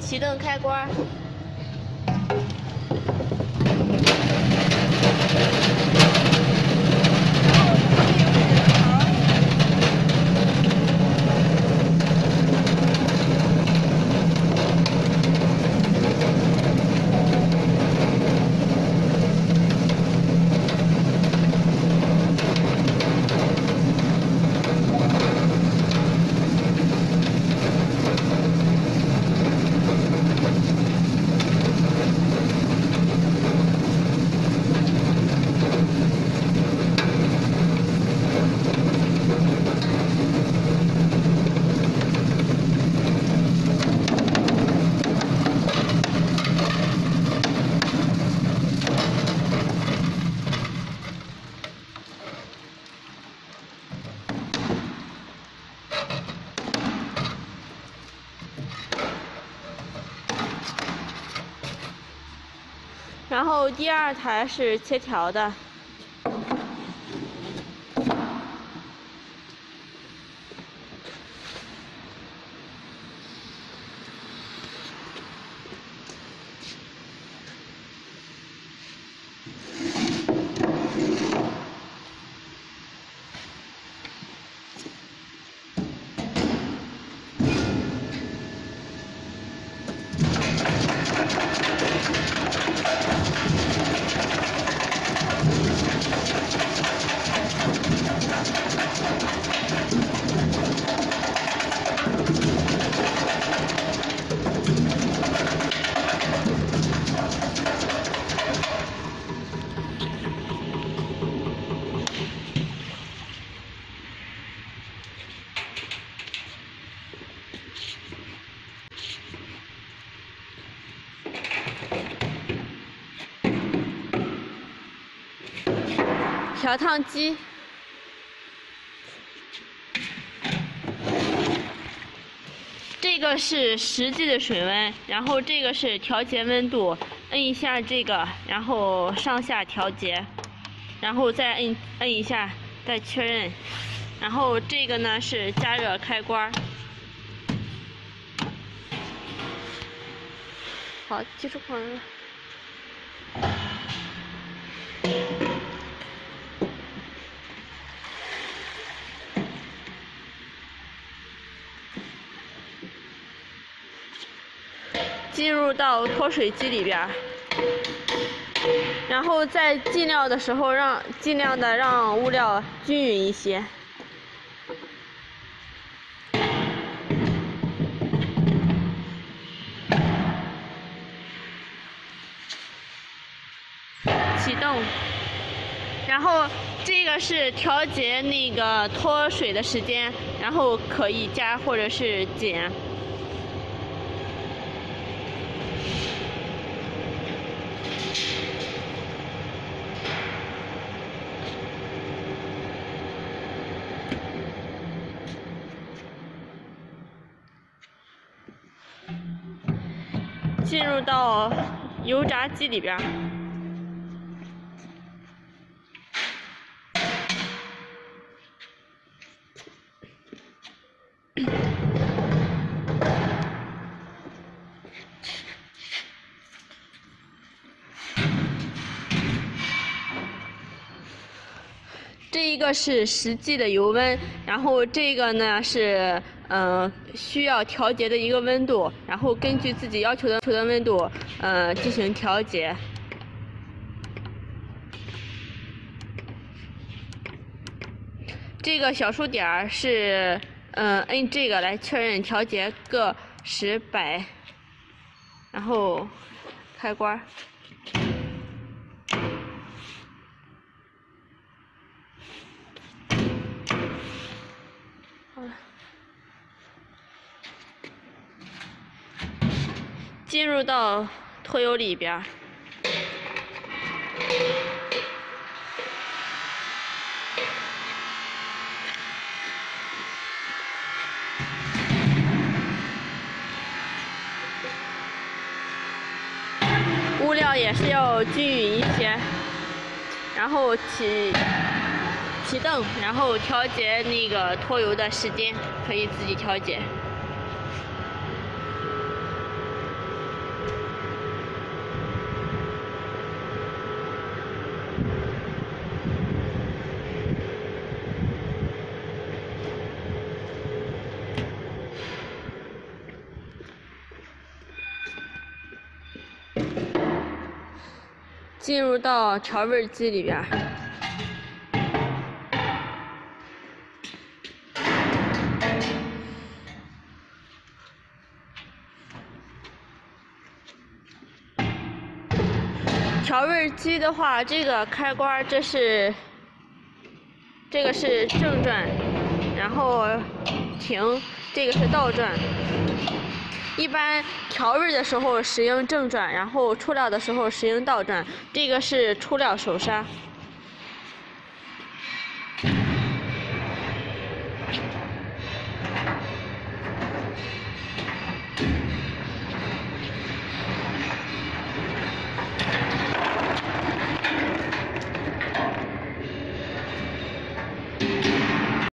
启动开关。然后第二台是切条的。调烫机，这个是实际的水温，然后这个是调节温度，摁一下这个，然后上下调节，然后再摁一下，再确认，然后这个呢是加热开关。好，技术口了。进入到脱水机里边，然后在进料的时候尽量的让物料均匀一些。启动，然后这个是调节那个脱水的时间，然后可以加或者是减。进入到油炸机里边，这一个是实际的油温，然后这个呢是需要调节的一个温度，然后根据自己要求的温度进行调节。这个小数点是摁这个来确认调节个10、100，然后开关。好了，进入到脱油里边。物料也是要均匀一些，然后启动，然后调节那个脱油的时间，可以自己调节。 进入到调味机里边。调味机的话，这个开关这是正转，然后停，这个是倒转。一般调味的时候使用正转，然后出料的时候使用倒转。这个是出料手刹。